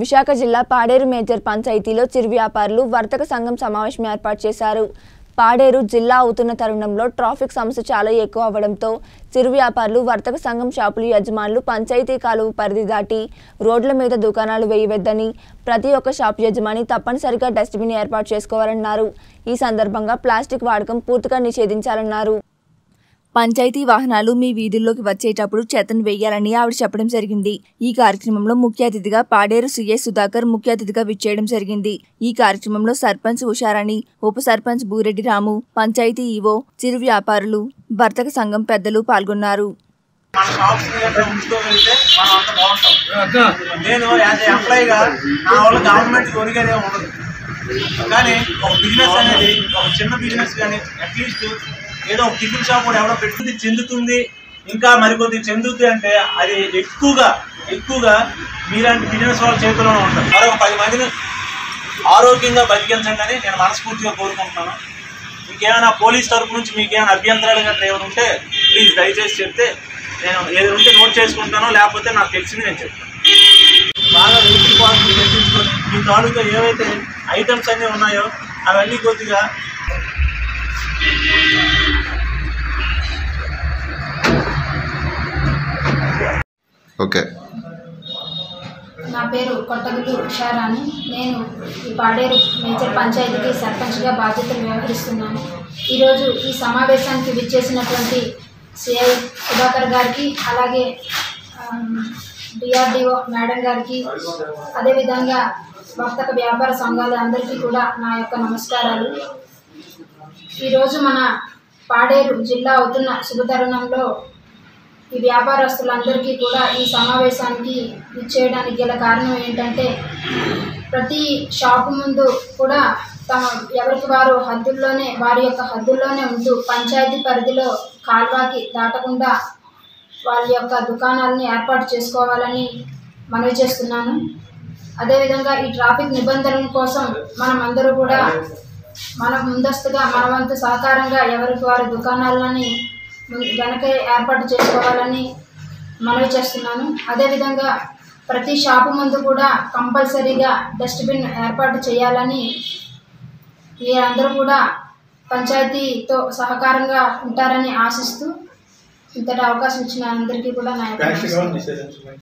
విశాఖ జిల్లా పాడేరు మేజర్ పంచాయతీలో చిరు వ్యాపారులు వర్తక సంఘం సమావేశం ఏర్పాటు చేశారు. పాడేరు జిల్లా అవుతున్న తరుణంలో ట్రాఫిక్ సమస్య చాలా ఎక్కువ అవడంతో చిరు వ్యాపారులు వర్తక సంఘం షాపుల యజమానులు పంచాయతీ కాలువ పరిధి దాటి రోడ్ల మీద దుకాణాలు వేయవద్దని, ప్రతి ఒక్క షాపు యజమాని తప్పనిసరిగా డస్ట్బిన్ ఏర్పాటు చేసుకోవాలన్నారు. ఈ సందర్భంగా ప్లాస్టిక్ వాడకం పూర్తిగా నిషేధించాలన్నారు. పంచాయతీ వాహనాలు మీ వీధుల్లోకి వచ్చేటప్పుడు చెత్తను వేయాలని ఆవిడ చెప్పడం జరిగింది. ఈ కార్యక్రమంలో ముఖ్య అతిథిగా పాడేరు సీఐ సుధాకర్ ముఖ్య అతిథిగా విచ్చేయడం జరిగింది. ఈ కార్యక్రమంలో సర్పంచ్ ఉషారాణి, ఉప సర్పంచ్ బూరెడ్డి రాము, పంచాయతీ ఈవో, చిరు వ్యాపారులు, వర్తక సంఘం పెద్దలు పాల్గొన్నారు. ఏదో టిఫిన్ షాప్ కూడా ఎవరో పెట్టుకుంది చెందుతుంది, ఇంకా మరికొద్ది చెందుతుంది అంటే అది ఎక్కువగా మీలాంటి బిజినెస్ వాళ్ళ చేతిలోనే ఉంటుంది. మరొక 10 మందిని ఆరోగ్యంగా బతికించండి అని నేను మనస్ఫూర్తిగా కోరుకుంటున్నాను. మీకేమైనా పోలీస్ తరపు నుంచి మీకేమైనా అభ్యంతరాలు గట్రా ఏమైనా ఉంటే ప్లీజ్ దయచేసి చెప్తే నేను ఏది ఉంటే నోట్ చేసుకుంటానో, లేకపోతే నాకు తెలిసింది నేను చెప్తాను. బాగా వెహికల్ పార్కులు తెప్పించుకొని మీ తాలూకా ఏవైతే ఐటమ్స్ అన్నీ ఉన్నాయో అవన్నీ కొద్దిగా ఓకే. నా పేరు కొట్టగుల్లి ఉషారాణి. నేను ఈ పాడేరు మేజర్ పంచాయతీకి సర్పంచ్గా బాధ్యతలు వ్యవహరిస్తున్నాను. ఈరోజు ఈ సమావేశానికి విచ్చేసినటువంటి సిఐ సుధాకర్ గారికి, అలాగే డిఆర్డిఓ మేడం గారికి, అదేవిధంగా వర్తక వ్యాపార సంఘాల అందరికీ కూడా నా యొక్క నమస్కారాలు. ఈరోజు మన పాడేరు జిల్లా అవుతున్న శుభతరుణంలో ఈ వ్యాపారస్తులందరికీ కూడా ఈ సమావేశానికి ఇచ్చేయడానికి గల కారణం ఏంటంటే, ప్రతి షాపు ముందు కూడా ఎవరికి వారు వారి యొక్క హద్దుల్లోనే ఉంటూ పంచాయతీ పరిధిలో కాల్వాకి దాటకుండా వాళ్ళ యొక్క దుకాణాలని ఏర్పాటు చేసుకోవాలని మనవి చేస్తున్నాను. అదేవిధంగా ఈ ట్రాఫిక్ నిబంధనల కోసం మనం అందరూ కూడా ముందస్తుగా మన వంతు సహకారంగా ఎవరికి వారి దుకాణాలని వెనక ఏర్పాటు చేసుకోవాలని మనవి చేస్తున్నాను. అదేవిధంగా ప్రతి షాపు ముందు కూడా కంపల్సరీగా డస్ట్బిన్ ఏర్పాటు చేయాలని, మీరందరూ కూడా పంచాయతీతో సహకారంగా ఉంటారని ఆశిస్తూ ఇంతటి అవకాశం ఇచ్చిన అందరికీ కూడా నా యొక్క